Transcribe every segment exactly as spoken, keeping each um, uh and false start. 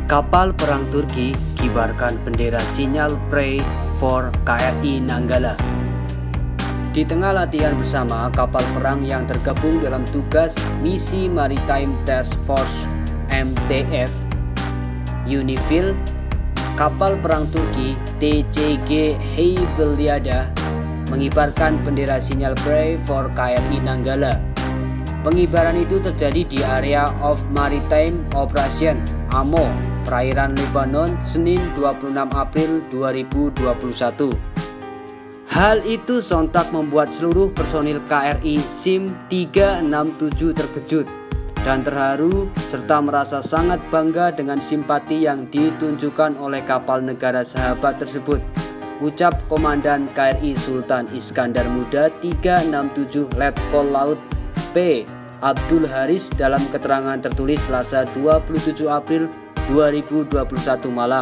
Kapal perang Turki kibarkan bendera sinyal Pray for K R I Nanggala. Di tengah latihan bersama kapal perang yang tergabung dalam tugas Misi Maritime Task Force M T F UNIFIL, kapal perang Turki T C G Heybeliada mengibarkan bendera sinyal Pray for K R I Nanggala. Pengibaran itu terjadi di Area of Maritime Operation A M O, perairan Lebanon, Senin dua puluh enam April dua ribu dua puluh satu. Hal itu sontak membuat seluruh personil K R I SIM tiga enam tujuh terkejut dan terharu serta merasa sangat bangga dengan simpati yang ditunjukkan oleh kapal negara sahabat tersebut, ucap Komandan K R I Sultan Iskandar Muda tiga enam tujuh Letkol Laut P. Abdul Haris dalam keterangan tertulis Selasa dua puluh tujuh April dua ribu dua puluh satu malam.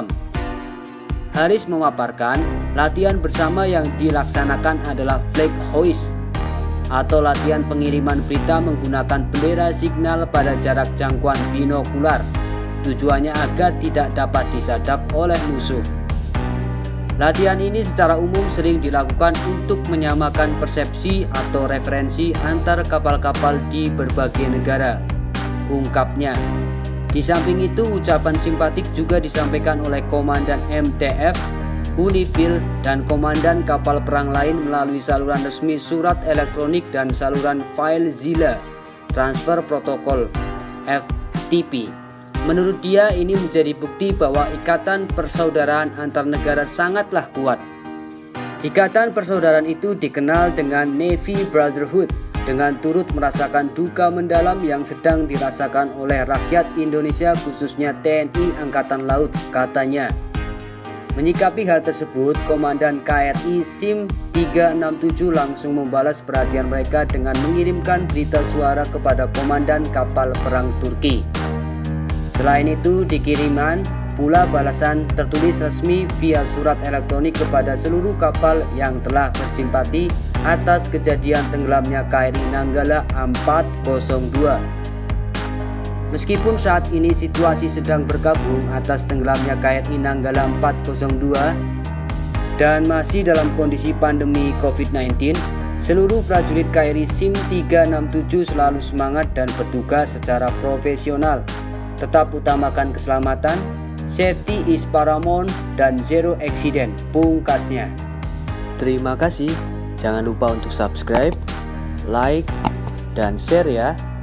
Haris memaparkan latihan bersama yang dilaksanakan adalah flag hoist atau latihan pengiriman berita menggunakan bendera signal pada jarak jangkauan binokular. Tujuannya agar tidak dapat disadap oleh musuh. Latihan ini secara umum sering dilakukan untuk menyamakan persepsi atau referensi antar kapal-kapal di berbagai negara, ungkapnya. Di samping itu, ucapan simpatik juga disampaikan oleh Komandan M T F, UNIFIL, dan komandan kapal perang lain melalui saluran resmi surat elektronik dan saluran file Zilla, transfer protokol F T P. Menurut dia, ini menjadi bukti bahwa ikatan persaudaraan antar negara sangatlah kuat. Ikatan persaudaraan itu dikenal dengan Navy Brotherhood, dengan turut merasakan duka mendalam yang sedang dirasakan oleh rakyat Indonesia khususnya T N I Angkatan Laut, katanya. Menyikapi hal tersebut, Komandan K R I SIM tiga enam tujuh langsung membalas perhatian mereka dengan mengirimkan berita suara kepada Komandan kapal perang Turki. Selain itu, dikiriman pula balasan tertulis resmi via surat elektronik kepada seluruh kapal yang telah bersimpati atas kejadian tenggelamnya K R I Nanggala empat nol dua. Meskipun saat ini situasi sedang berkabung atas tenggelamnya K R I Nanggala empat nol dua dan masih dalam kondisi pandemi COVID sembilan belas, seluruh prajurit K R I SIM tiga enam tujuh selalu semangat dan bertugas secara profesional. Tetap utamakan keselamatan, safety is paramount, dan zero accident, pungkasnya. Terima kasih, jangan lupa untuk subscribe, like, dan share ya.